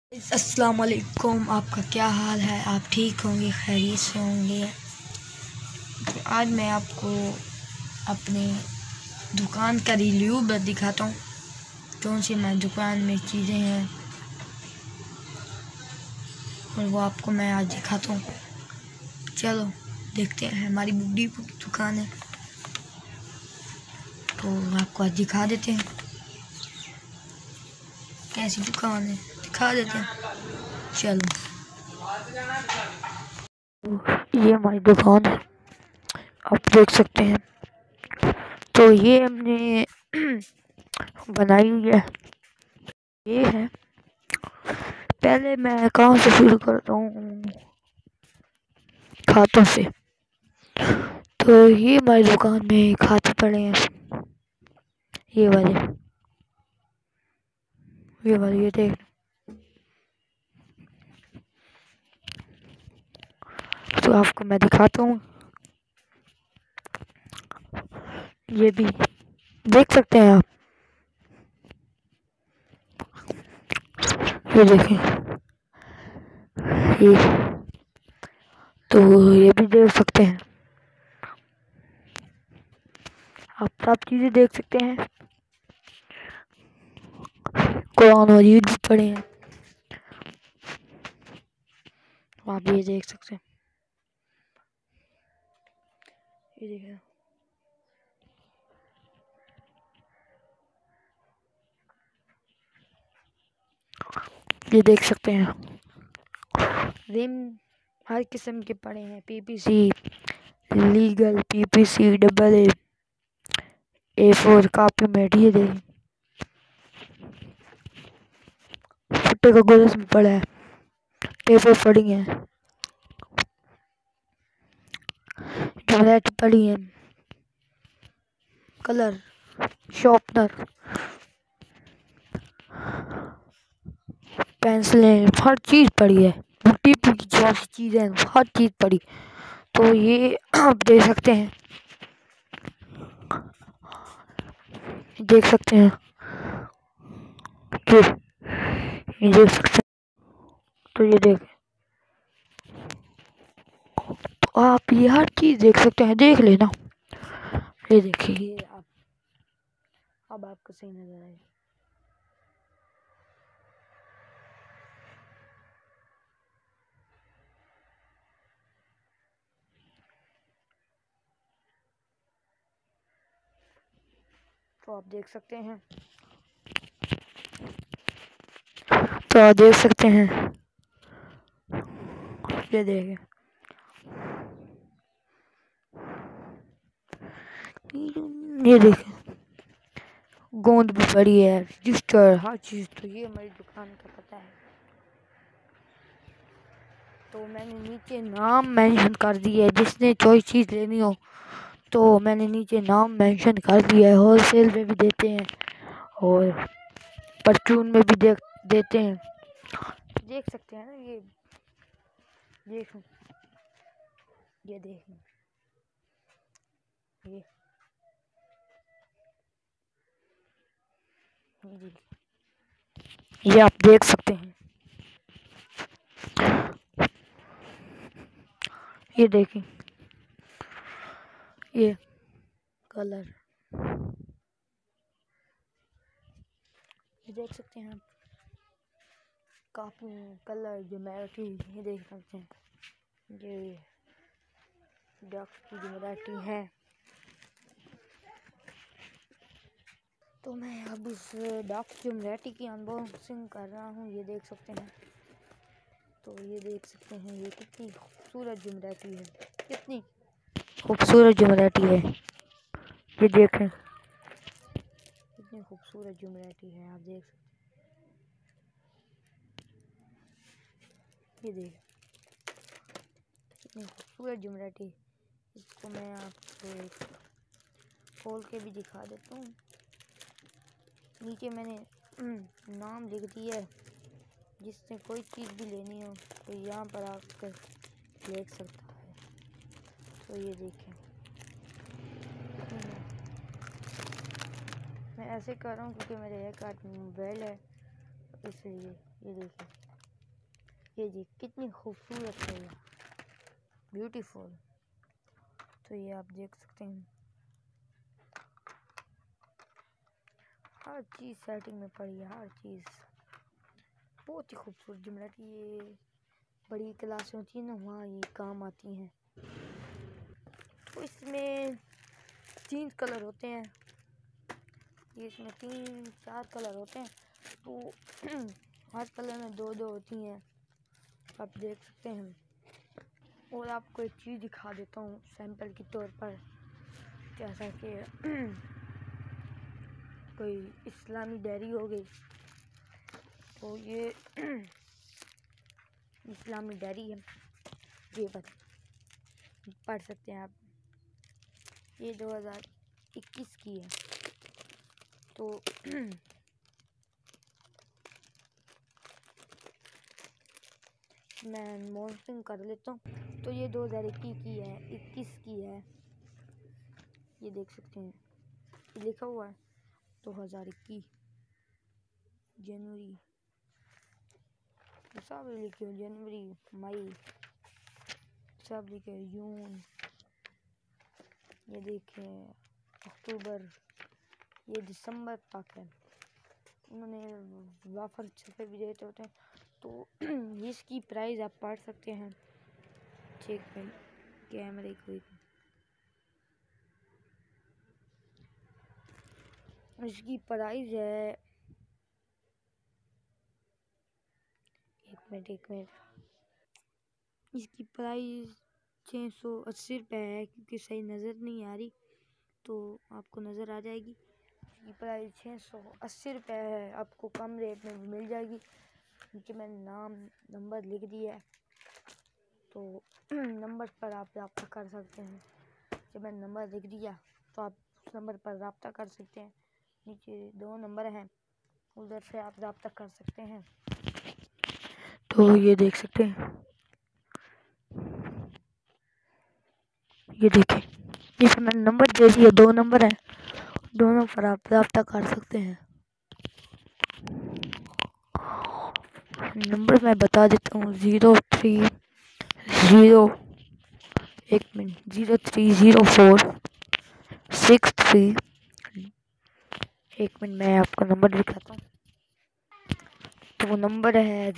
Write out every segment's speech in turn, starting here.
अस्सलाम वालेकुम। आपका क्या हाल है? आप ठीक होंगे, खैरियत से होंगे। तो आज मैं आपको अपनी दुकान का रिव्यू दिखाता हूँ। कौन सी हमारी दुकान में चीज़ें हैं और वो आपको मैं आज दिखाता हूँ। चलो देखते हैं। हमारी बुड्ढी दुकान है तो आपको आज दिखा देते हैं कैसी दुकान है, दिखा देते हैं। चलो, ये हमारी दुकान है, आप देख सकते हैं। तो ये हमने बनाई हुई है। ये है, पहले मैं कहाँ से शुरू करता हूँ, खातों से। तो ये हमारी दुकान में खाते पड़े हैं, ये वाले ये देख। तो आपको मैं दिखाता हूँ, ये भी देख सकते हैं आप। ये देखें, ये तो ये भी देख सकते हैं आप, सब चीज़ें देख सकते हैं। कुरान मजीद भी पड़े हैं, आप ये देख सकते हैं। ये देखें, ये देख सकते हैं। रिम हर किस्म के पड़े हैं, PPC legal, PPC double A4 कापी मेट। ये देखें, फुट्टे का गोलस भी पड़ा है, टेपर पड़ी है, टॉयलेट पड़ी है, कलर, शॉर्पनर, पेंसिलें, हर चीज़ पड़ी है। टीपी की जो सी चीज़ें हर चीज़ पड़ी। तो ये आप देख सकते हैं, देख सकते हैं कि ये देख सकते हैं। तो ये देख, तो आप ये हर चीज़ देख सकते हैं, देख लेना। ये देखिए, ये आप अब आपको सही नजर आए। तो आप देख सकते हैं, तो आप देख सकते हैं। ये देखें, ये देखें, गोंद भी पड़ी है, रजिस्टर, हर चीज़। तो ये हमारी दुकान का पता है। तो मैंने नीचे नाम मेंशन कर दिया है, जिसने कोई चीज़ लेनी हो तो मैंने नीचे नाम मेंशन कर दिया है। होलसेल में भी देते हैं और परचून में भी देते हैं। देख सकते हैं ना, ये देख, ये देख, ये आप देख सकते हैं। ये देखें, ये कलर, ये देख सकते हैं आप, काफी कलर, ज्योमेट्री, ये देख सकते हैं। ये डॉक्स की ज्योमेट्री है। तो मैं अब इस डॉक्स ज्योमेट्री की अनबॉक्सिंग कर रहा हूँ। ये देख सकते हैं। तो ये देख सकते हैं, ये कितनी खूबसूरत ज्योमेट्री है, कितनी खूबसूरत ज्योमेट्री है। ये देखें, कितनी खूबसूरत ज्योमेट्री है, आप देख सकते हैं। ये देख, कितनी खूबसूरत ज्योमेट्री। इसको मैं आपको खोल के भी दिखा देता हूँ। नीचे मैंने नाम लिख दिया है, जिससे कोई चीज़ भी लेनी हो तो यहाँ पर आकर देख सकता है। तो ये देखें, मैं ऐसे कर रहा हूँ क्योंकि मेरे एक हाथ में मोबाइल है, इसलिए। ये देखें, ये जी कितनी खूबसूरत है ये, ब्यूटीफुल। तो ये आप देख सकते हैं हर चीज़ सेटिंग में पड़ी है, हर चीज़ बहुत ही खूबसूरत ज्योमेट्री। ये बड़ी क्लासें होती है ना, वहाँ ये काम आती हैं। तो इसमें 3 कलर होते हैं, ये इसमें 3-4 कलर होते हैं। तो हर कलर में 2-2 होती हैं, आप देख सकते हैं। और आपको एक चीज़ दिखा देता हूँ सैंपल के तौर पर, जैसा कि कोई इस्लामी डायरी हो गई। तो ये इस्लामी डायरी है, ये पढ़ सकते हैं आप। ये 2021 की है। तो मैं अनबॉक्सिंग कर लेता हूँ। तो ये 2021 की है, 21 की है, ये देख सकते हैं, ये लिखा हुआ है 2021 जनवरी, सब लिखे हो, जनवरी, मई, सब लिखे जून, ये देखें अक्टूबर, ये दिसंबर तक है। उन्होंने वाफर छपे भी देते होते हैं। तो इसकी प्राइस आप पढ़ सकते हैं, चेक पे कैमरे को। इसकी प्राइस है, एक मिनट, इसकी प्राइस 680 रुपये है, क्योंकि सही नज़र नहीं आ रही, तो आपको नज़र आ जाएगी। इसकी प्राइस 680 रुपये है, आपको कम रेट में मिल जाएगी। नीचे मैंने नाम नंबर लिख दिया है, तो नंबर पर आप रब्ता कर सकते हैं। जब मैंने नंबर लिख दिया तो आप उस नंबर पर रब्ता कर सकते हैं। नीचे 2 नंबर हैं, उधर से आप रब्ता कर सकते हैं। तो ये देख सकते हैं, ये देखिए, जैसे मैंने नंबर दे दिया, 2 नंबर हैं, दोनों पर आप रब्ता कर सकते हैं। नंबर मैं बता देता हूँ, 0304 63 एक मिनट, मैं आपको नंबर दिखाता हूँ। तो वो नंबर है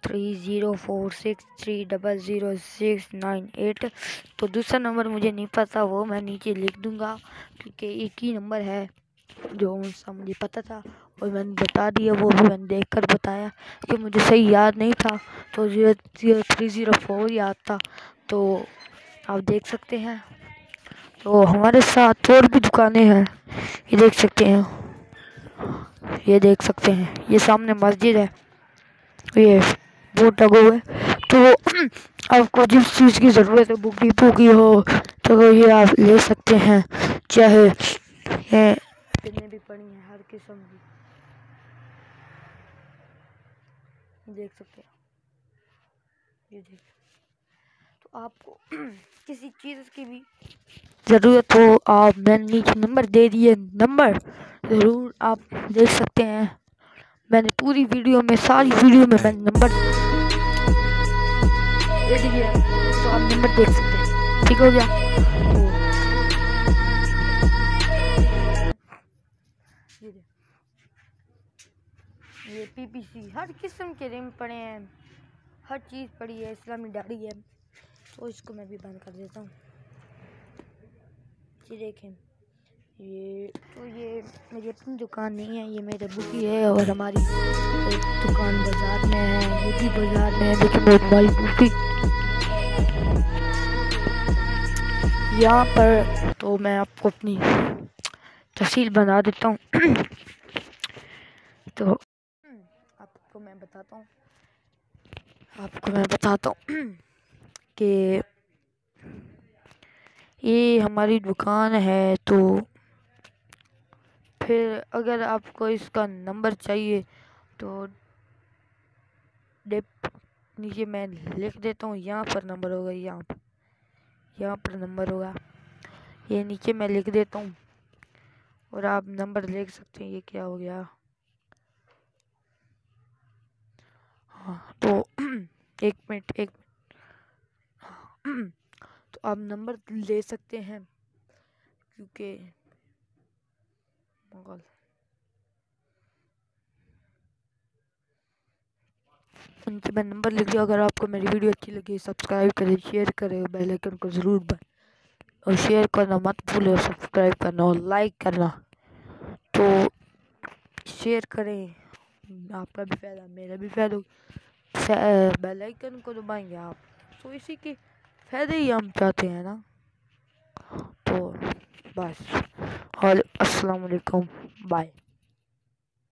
030463000698। तो दूसरा नंबर मुझे नहीं पता, वो मैं नीचे लिख दूंगा, क्योंकि एक ही नंबर है जो उनसा मुझे पता था और मैंने बता दिया। वो भी मैंने देख कर बताया कि मुझे सही याद नहीं था, तो 0304 याद था। तो आप देख सकते हैं। तो हमारे साथ और भी दुकानें हैं, ये देख सकते हैं, ये देख सकते हैं, ये सामने मस्जिद है, ये बोर्ड लगा हुआ है। तो आपको जिस चीज़ की ज़रूरत है, बुक डिपो की हो, तो ये आप ले सकते हैं, चाहे कितने भी पड़ी हैं, हर किस्म की, देख सकते हैं, ये देख। तो आपको किसी चीज़ की भी ज़रूरत हो, आप मैंने नीचे नंबर दे दिए, नंबर ज़रूर आप देख सकते हैं। मैंने पूरी वीडियो में, सारी वीडियो में मैंने नंबर दे दिया, तो आप नंबर देख सकते हैं, ठीक हो गया। ये पीपीसी हर किस्म के रिम पड़े हैं, हर चीज़ पड़ी है, इस्लामी डायरी है। तो इसको मैं भी बंद कर देता हूँ। ये देखें, ये मेरी अपनी दुकान नहीं है, ये मेरे अब्बू की है, और हमारी एक दुकान बाज़ार में है, ये भी बाज़ार में है। देखिए बहुत बड़ी बूफी यहाँ पर। तो मैं आपको अपनी तफसील बना देता हूँ। तो आपको मैं बताता हूँ कि ये हमारी दुकान है। तो फिर अगर आपको इसका नंबर चाहिए तो नीचे मैं लिख देता हूँ, यहाँ पर नंबर होगा, यहाँ पर नंबर होगा, ये नीचे मैं लिख देता हूँ और आप नंबर लिख सकते हैं। ये क्या हो गया, हाँ। तो एक मिनट एक तो आप नंबर ले सकते हैं क्योंकि उनके मैं नंबर लिख दिया। अगर आपको मेरी वीडियो अच्छी लगी सब्सक्राइब करें, शेयर करें, बेल आइकन को ज़रूर और शेयर करना मत भूलें, सब्सक्राइब करना और लाइक करना। तो शेयर करें, आपका भी फ़ायदा मेरा भी फ़ायदा। बेल आइकन को दबाएंगे आप, तो इसी के फ़ायदे ही हम चाहते हैं ना। तो बस, और अस्सलाम वालेकुम, बाय।